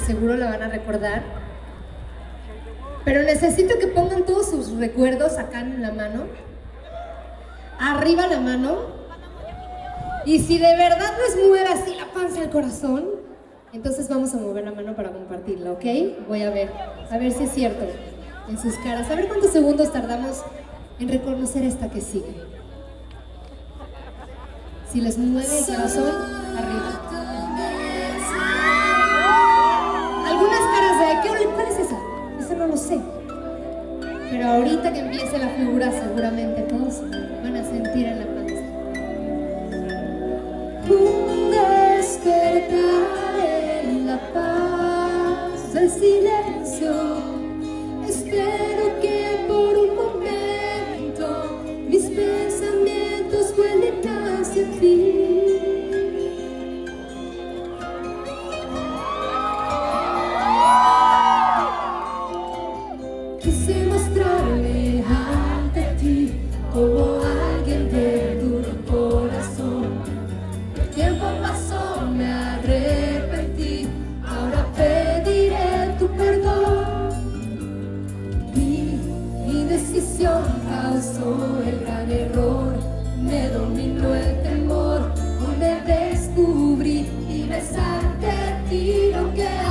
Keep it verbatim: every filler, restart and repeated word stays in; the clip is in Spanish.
seguro la van a recordar. Pero necesito que pongan todos sus recuerdos acá en la mano. Arriba la mano. Y si de verdad les mueve así la panza al corazón, entonces vamos a mover la mano para compartirla, ¿ok? Voy a ver, a ver si es cierto en sus caras. A ver cuántos segundos tardamos en reconocer esta que sigue. Si les mueve el corazón, arriba. Algunas caras de, ¿qué, ¿cuál es esa? Esa no lo sé. Pero ahorita que empiece la figura, seguramente todos van a sentir en la panza. Un despertar en la paz del silencio. Espero que por un momento mis pensamientos vuelen hacia ti. Quise mostrarme ante ti como alguien de duro corazón. El tiempo pasó, me arrepentí, ahora pediré tu perdón. Mi indecisión causó el gran error, me dominó el temor. Hoy me descubrí y besarte a ti lo que